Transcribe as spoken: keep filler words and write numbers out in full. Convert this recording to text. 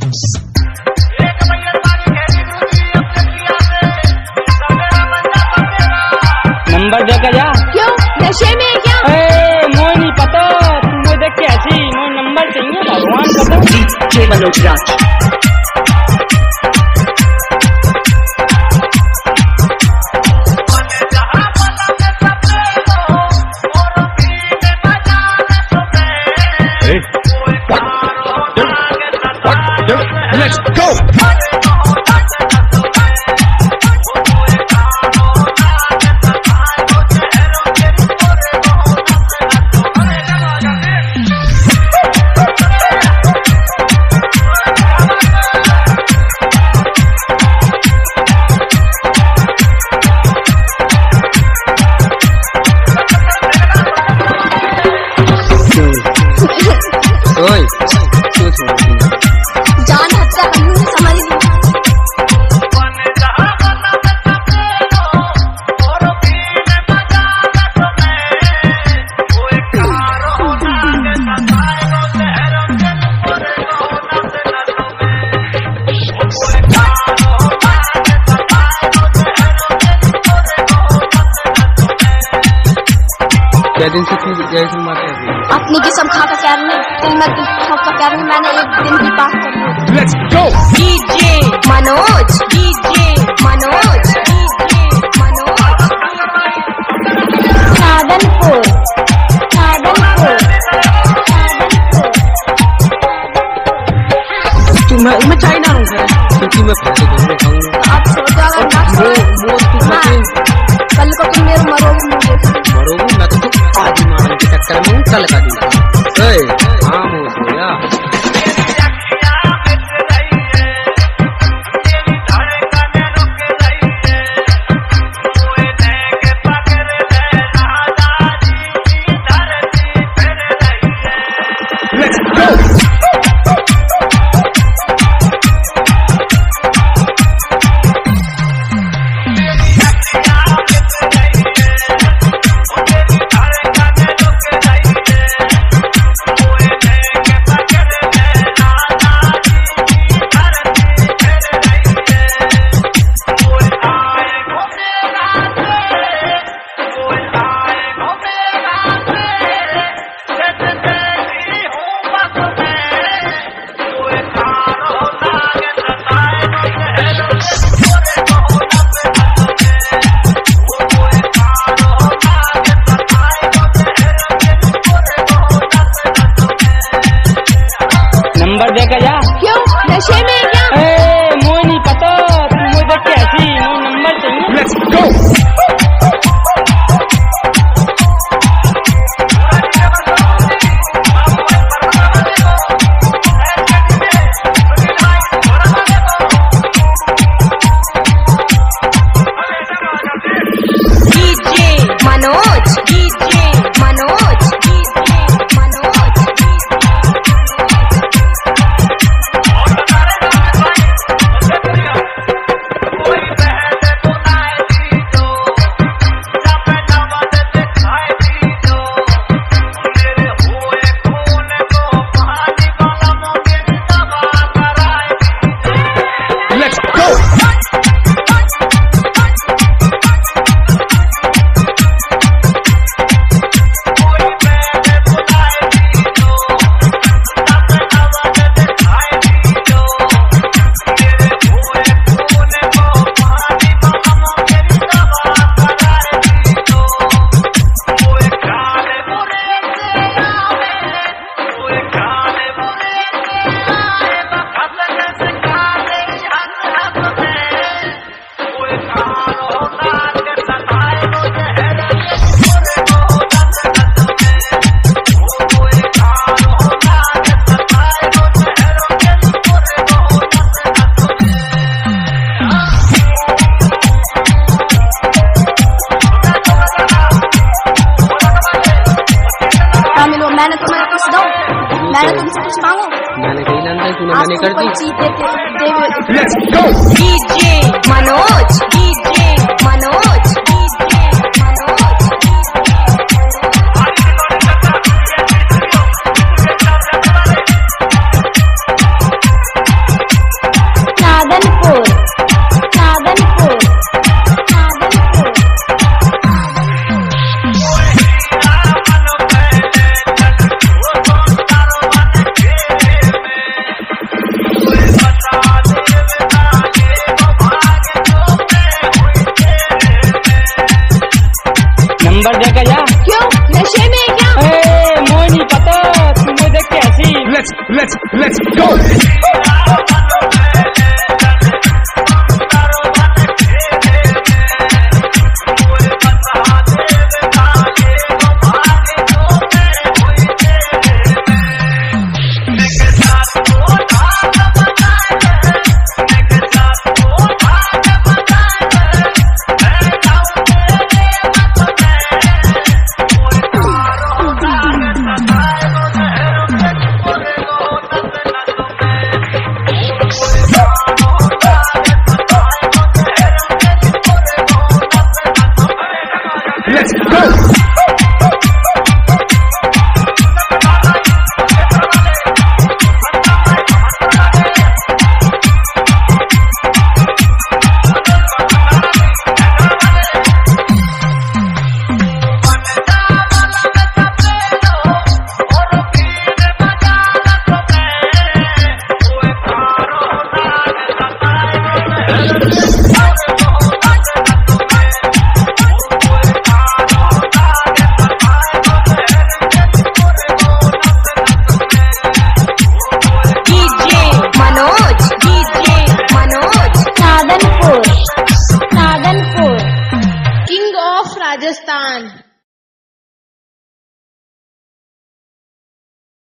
Number दे के जा। क्यों नशे में क्या? ए मोह नहीं पता, तुमको देख के ऐसी मोह नंबर चाहिए भगवान पता। DJ Manoj Raj. Let's go! ओए जान हत्या करनी समझ ली। क्या दिन से तू जैसे मारते हैं अपनी किस्म खा का कह रही है, दिल में तू सबका कह रही है, मैंने एक दिन की बात कर ली। Let's go! DJ Manoj, DJ Manoj, DJ Manoj. Sadhanpur, Sadhanpur, तू मैं मैं चाइना हूँ क्योंकि मैं पैसे दूंगा खाऊंगा। आप सो जाओ ना, कल को तुम मेरे मरोगे मरोगी मैं तो आज मारने के चक्कर में कल का दिन। ओए हाँ हो गया। Let's go! नंबर दे के जा। क्यों नशे में क्या? ए मोह नहीं पता, तुमको देख के ऐसी मोह नंबर चाहिए। Let's go! DJ Manoj, DJ Manoj, DJ Manoj. Let's go! मैंने तुम्हें कुछ दो, मैंने तुमसे कुछ मांगो। मैंने कही नंदा तूने मैंने कर दी। जीते थे Let's go! DJ Manoj, DJ Manoj, DJ Manoj. Let's go.